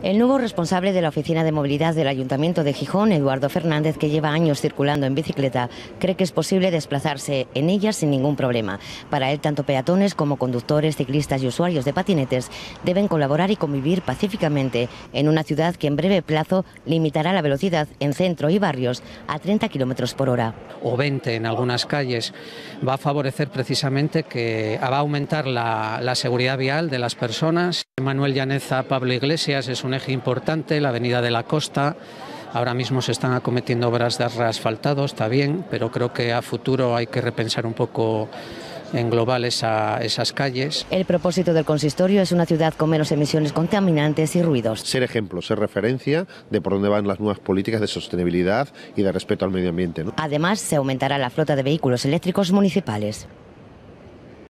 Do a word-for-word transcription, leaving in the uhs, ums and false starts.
El nuevo responsable de la Oficina de Movilidad del Ayuntamiento de Gijón, Eduardo Fernández, que lleva años circulando en bicicleta, cree que es posible desplazarse en ella sin ningún problema. Para él, tanto peatones como conductores, ciclistas y usuarios de patinetes deben colaborar y convivir pacíficamente en una ciudad que en breve plazo limitará la velocidad en centro y barrios a treinta kilómetros por hora. O veinte en algunas calles, va a favorecer precisamente que va a aumentar la, la seguridad vial de las personas. Manuel Llaneza, Pablo Iglesias es un eje importante, la avenida de la Costa. Ahora mismo se están acometiendo obras de reasfaltado, está bien, pero creo que a futuro hay que repensar un poco en global esa, esas calles. El propósito del consistorio es una ciudad con menos emisiones contaminantes y ruidos. Ser ejemplo, ser referencia de por dónde van las nuevas políticas de sostenibilidad y de respeto al medio ambiente, ¿no? Además, se aumentará la flota de vehículos eléctricos municipales.